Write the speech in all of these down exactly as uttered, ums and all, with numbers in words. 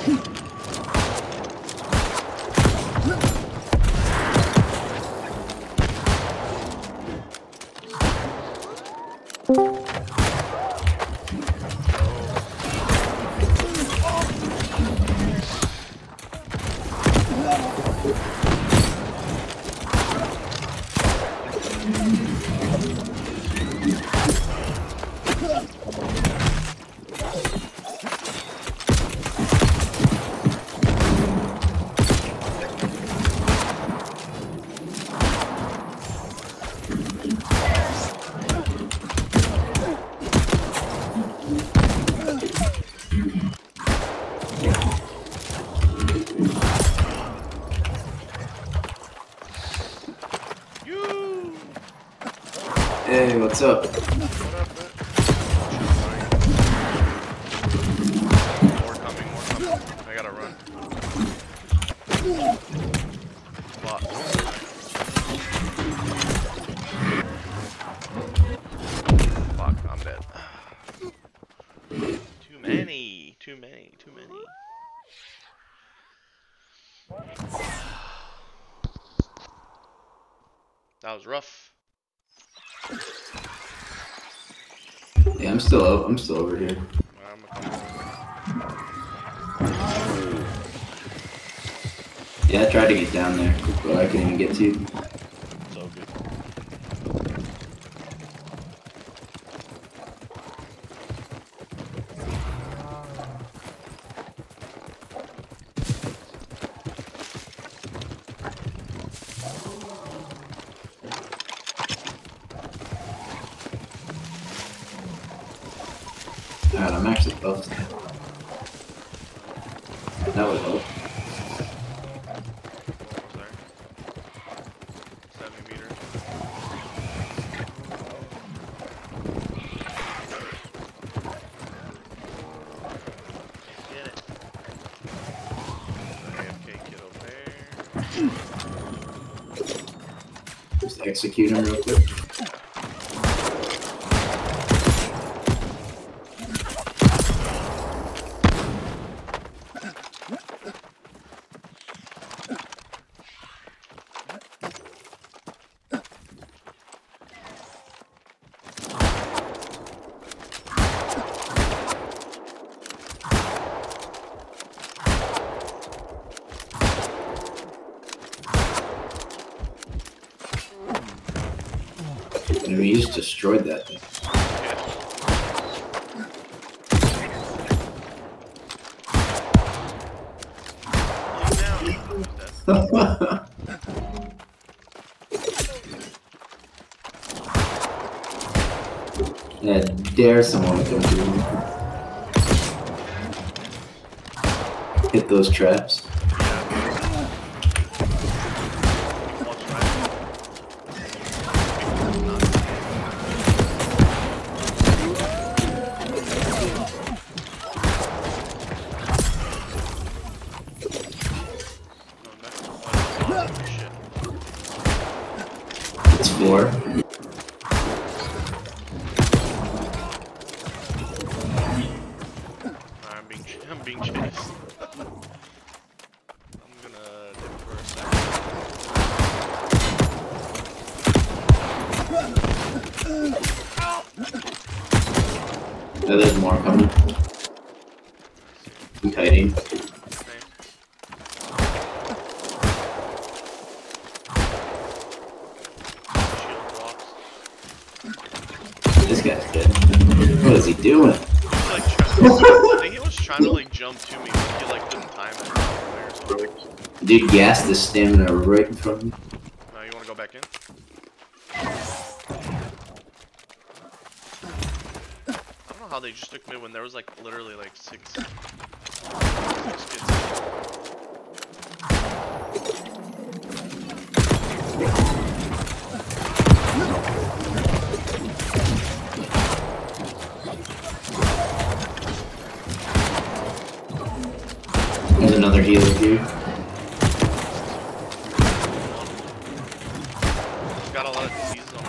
Hey, what's up? What up, man? More coming, more coming. I gotta run. Fuck. Fuck, I'm dead. Too many, too many, too many. That was rough. Yeah, I'm still up. I'm still over here. I'm gonna come Yeah, I tried to get down there, but I couldn't even get to. It's all good. Alright, I'm actually buffed. That would help. What was there? seventy meters. Get it. A F K kid over there. Just execute him real quick. I mean, you just destroyed that thing. Yeah, dare someone to come through. Hit those traps. It's four. I'm being, I'm being chased. I'm gonna dip for a second. Oh, there's more coming. I'm kiting. This guy's dead. What is he doing? Like, I think he was trying to like jump to me, but he like couldn't time it. Or something. Dude gassed the stamina right in front of me. No, you wanna go back in? I don't know how they just took me when there was like literally like six, six kids. There's another healer here. Got a lot of diseases on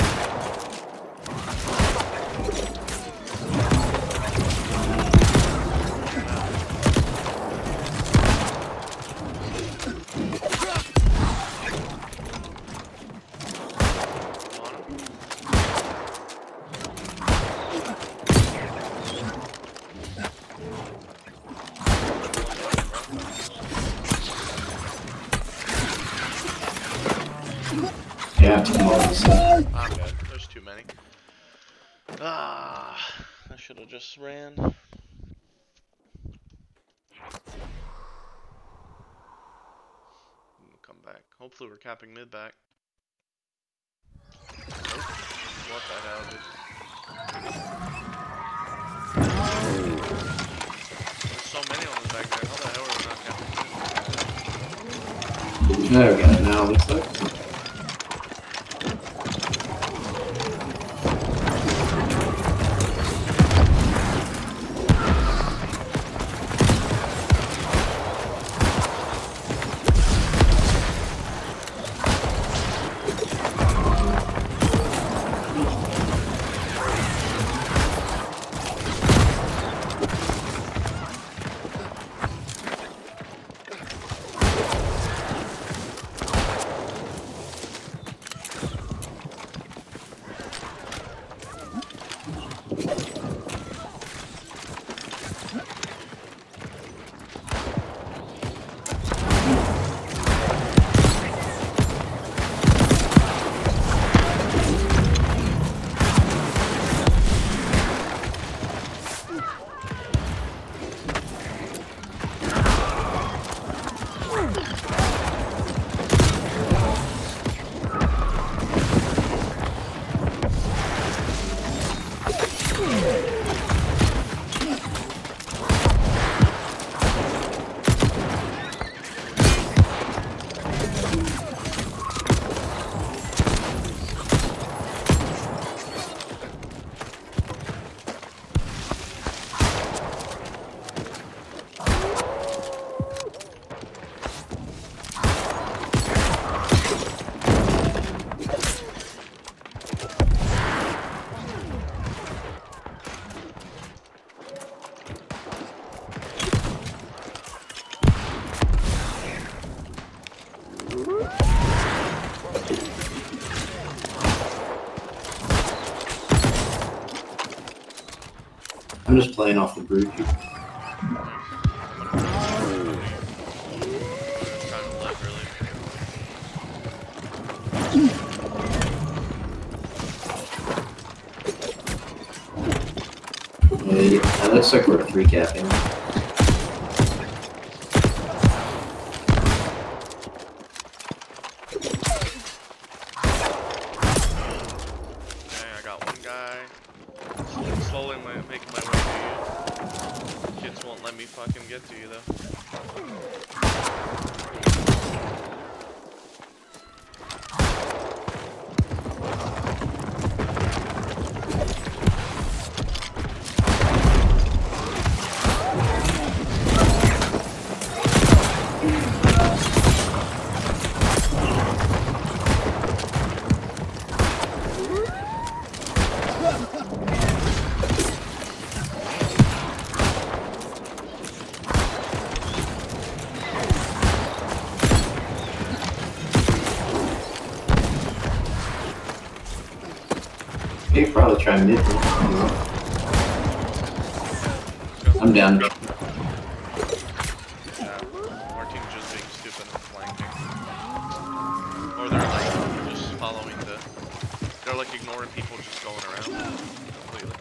You have to come over this side. I'm good. There's too many. Ah, I should have just ran. We'll come back. Hopefully we're capping mid back. Nope. What the hell, dude? There's so many on the back there. How the hell are we not capping mid? There we go. Now it looks like. I'm just playing off the brute. Trying to live, really. Yeah, it looks like we're three capping. Okay, I got one guy. Slowly making my way to you. Kids won't let me fucking get to you though. You could probably try mid. I'm down. Yeah, our team's just being stupid and flanking. Or they're like just following the. They're like ignoring people just going around completely.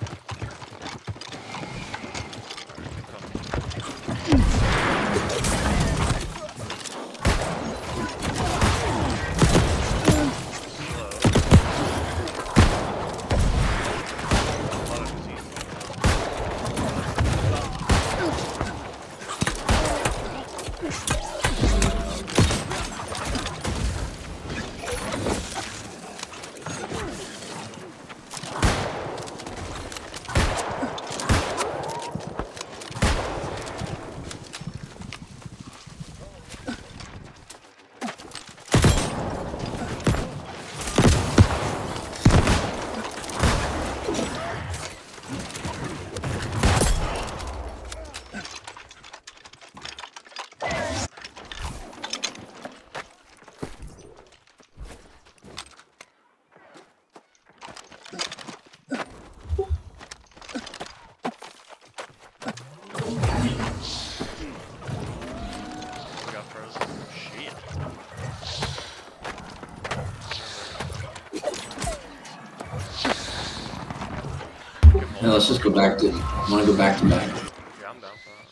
let's just go back to. Want to go back to back? Yeah, I'm down for that.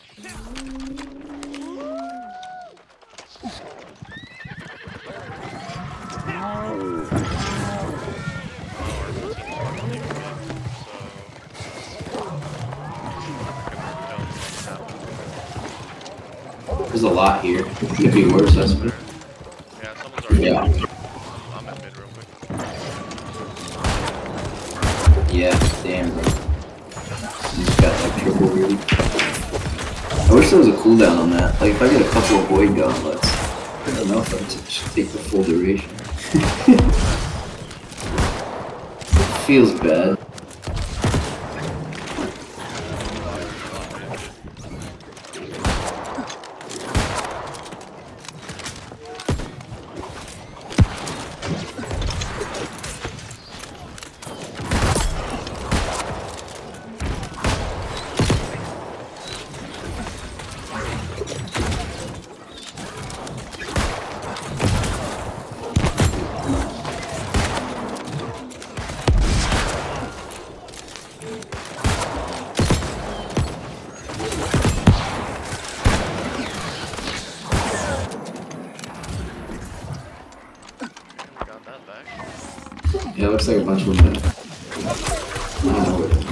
There's a lot here. Could be worse, I suppose. Yeah, someone's already. Yeah. I'm at mid real quick. Yeah, damn, bro. You just got like triple really. I wish there was a cooldown on that. Like, if I get a couple of void gauntlets, I don't know if I should take the full duration. It feels bad. Yeah, it looks like a bunch of them. I don't know what it is.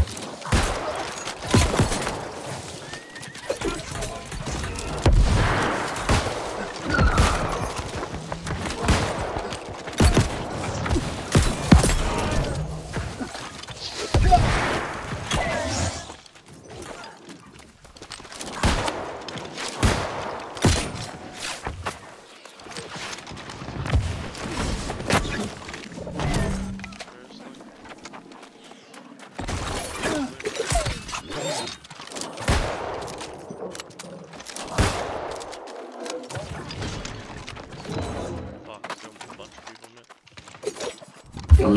Um,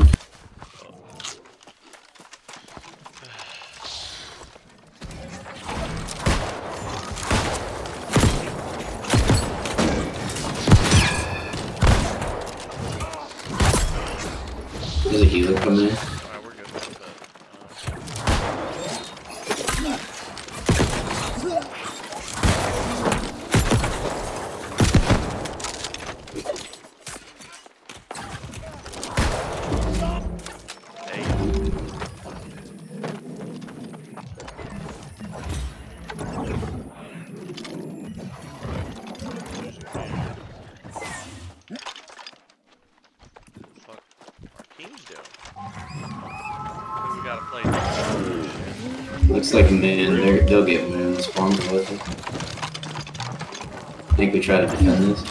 There's a healer coming in. Alright, we're good with that. Looks like man, they're, they'll get moon spawns with it. I think we try to defend this.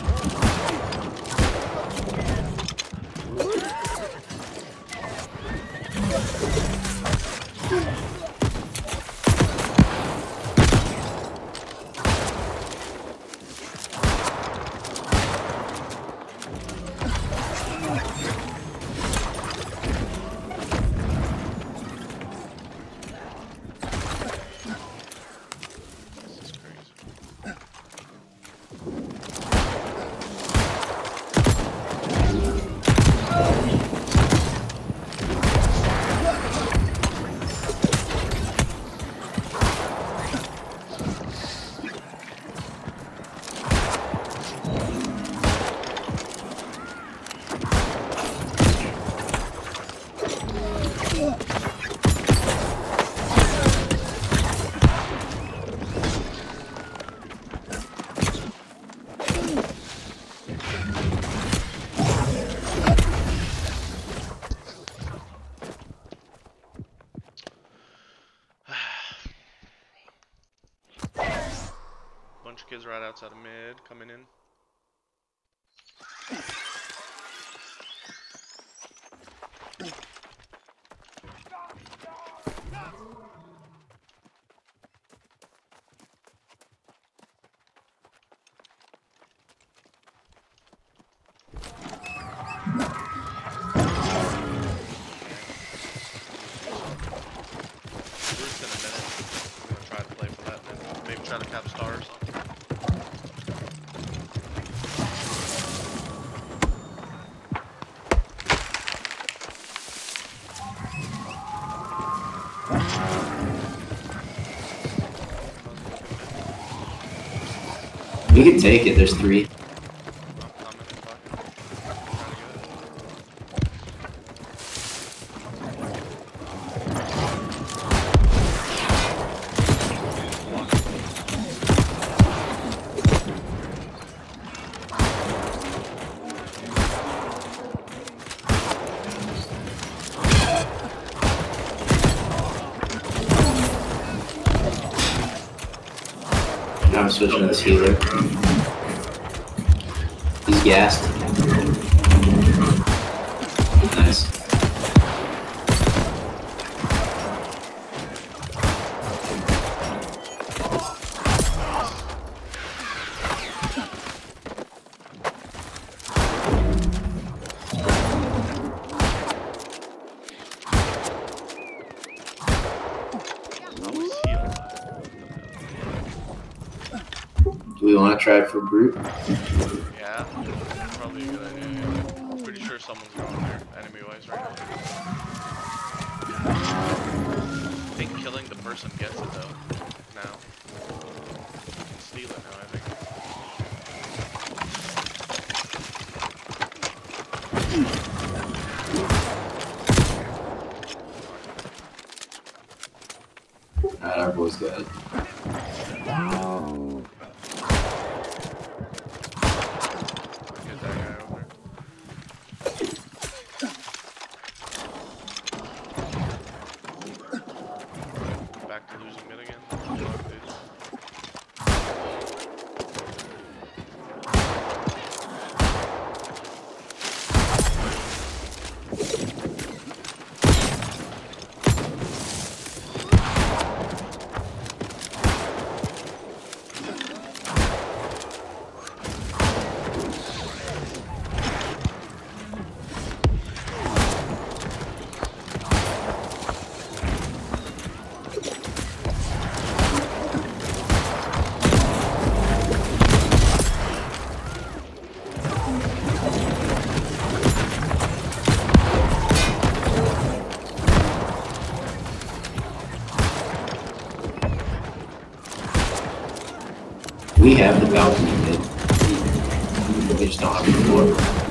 Bunch of kids right outside of mid coming in. Try to cap stars. We can take it, there's three. Now I'm switching to this healer. He's gassed. Nice. Do we want to try for brute? Yeah, probably a good idea. Yeah. I'm pretty sure someone's going there, enemy-wise, right now. I think killing the person gets it though. Now, you can steal it now. I think. Alright, our boy's got it. Back to losing mid again. We have the balcony mid. We just don't have the floor.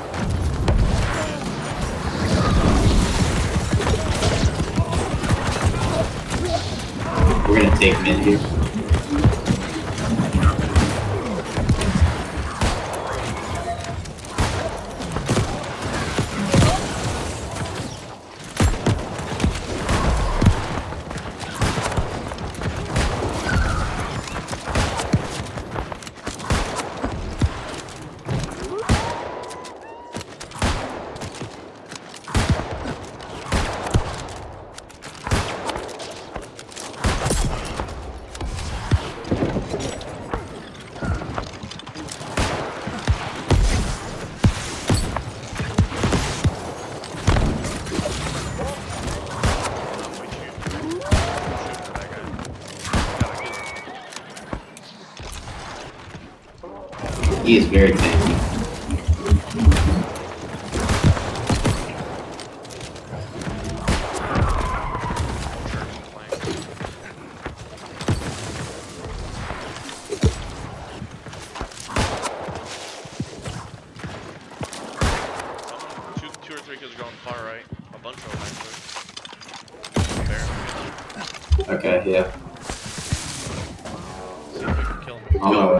We're gonna take mid here. He is very tanky. Two, two or three kids are going far right. A bunch of them actually. Okay, yeah. See if we can kill him. Oh.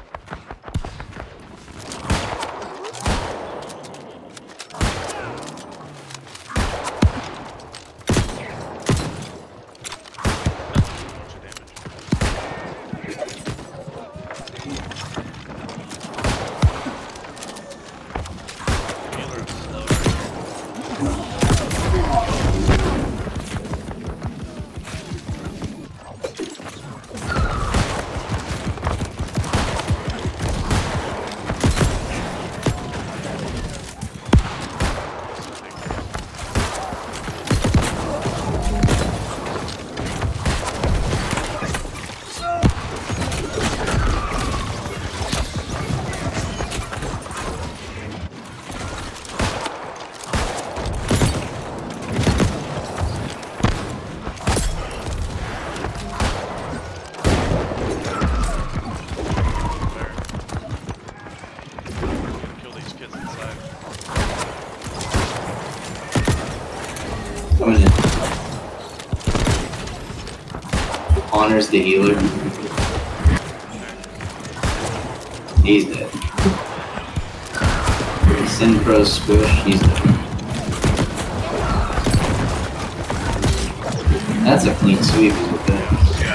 Connor's the healer. He's dead. Sin Pro squish, he's dead. That's a clean sweep with that.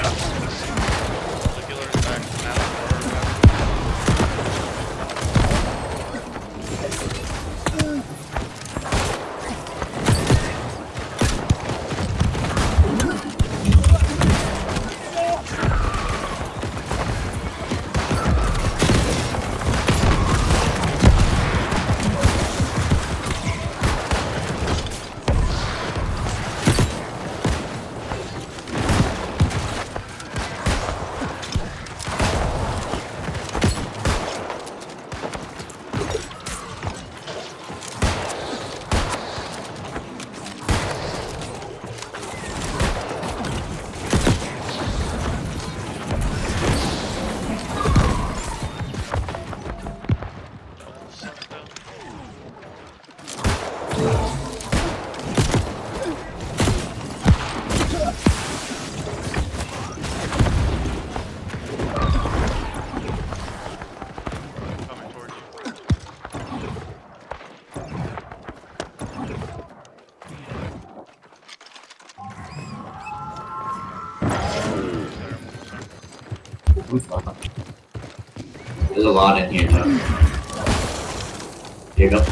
There's a lot in here now. Here you go.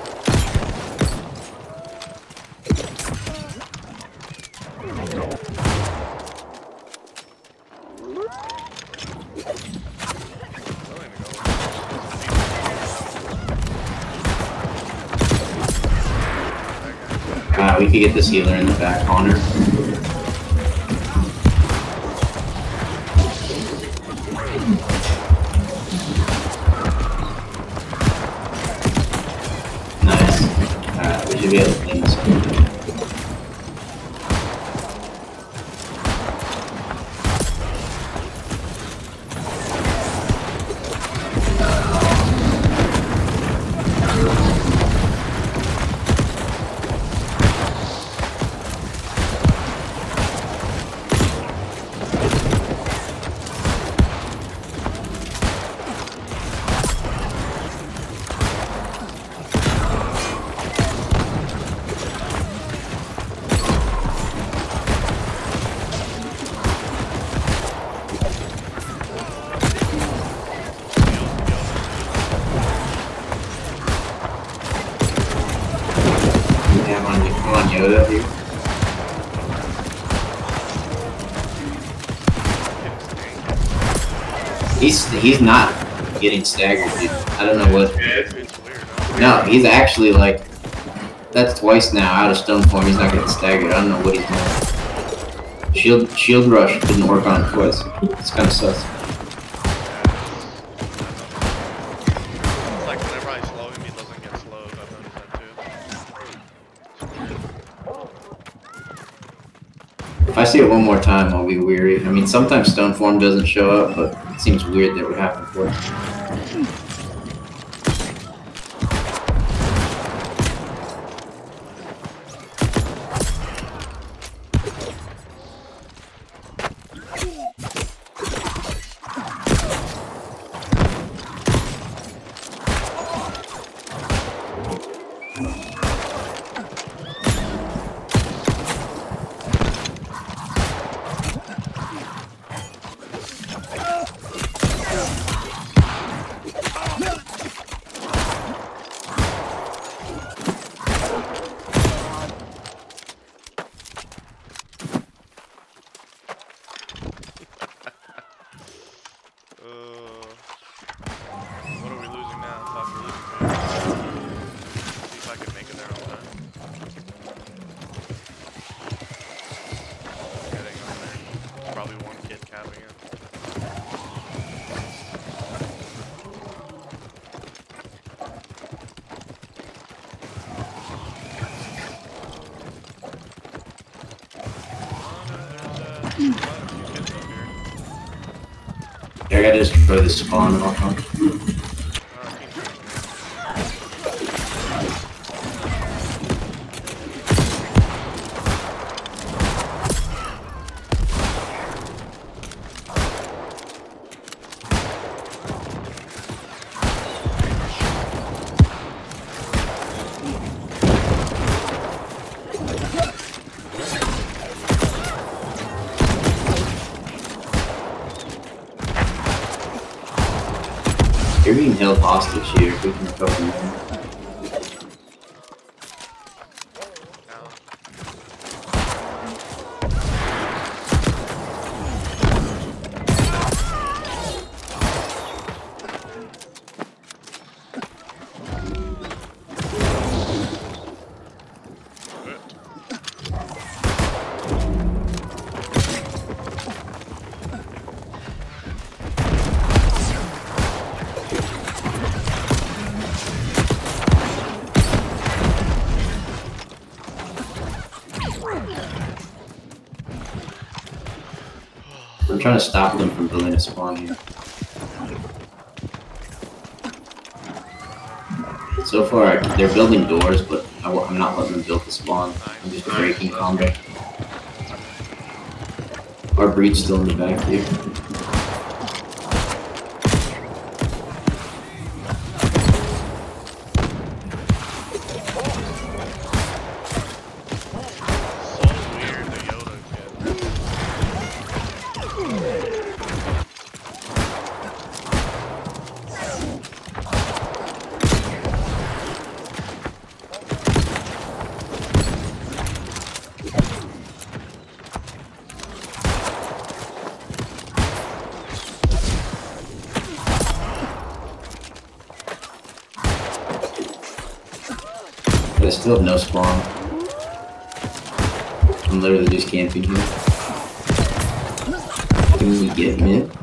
Uh, we could get this healer in the back corner. Nice. Alright, we should be able to clean this up. Yoda here. He's he's not getting staggered, dude. I don't know what. No, he's actually like that's twice now out of stone form. He's not getting staggered. I don't know what he's doing. Shield shield rush didn't work on him twice. It's kind of sus. If I see it one more time, I'll be weary. I mean, sometimes stone form doesn't show up, but it seems weird that it would happen for it. I gotta destroy the spawn off on. You're being held hostage here. If we can recover more. I'm trying to stop them from building a spawn here. So far, they're building doors, but I, I'm not letting them build the spawn. I'm just breaking combat. Our breed's still in the back here. I still have no spawn. I'm literally just camping here. Can we get mid?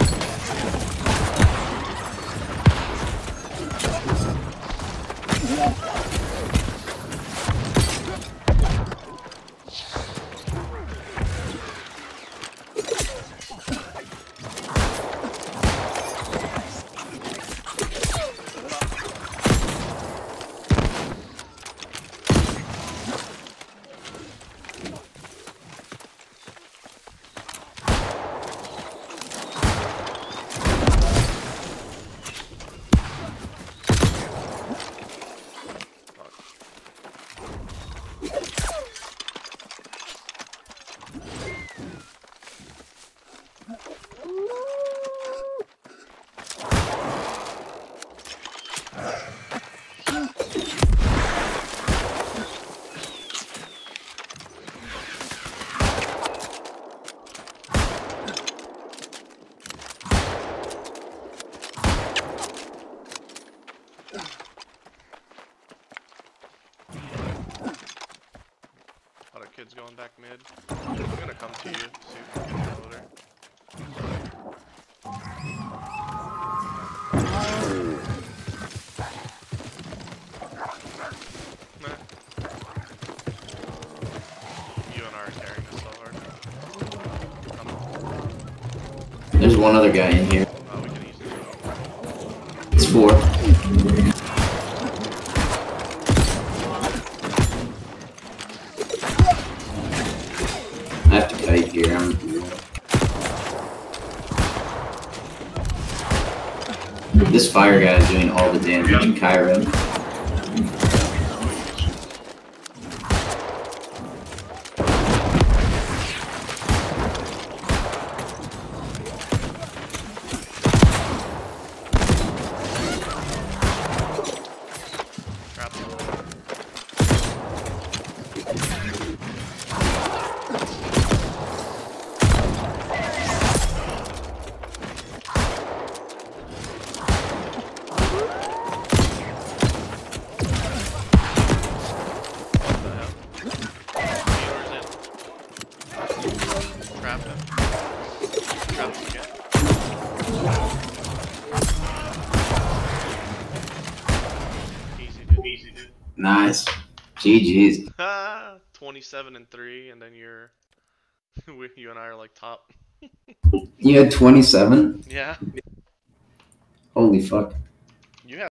Kids going back mid. I'm gonna come to you, see if we can get a loader. Nah. You and I are carrying this so hard. Come. There's one other guy in here. Oh, we can easily go. It's four. I have to kite here. I'm... This fire guy is doing all the damage in Cairo. Nice. G G's. twenty-seven and three, and then you're, you and I are like top. You had twenty-seven? Yeah. Holy fuck. You have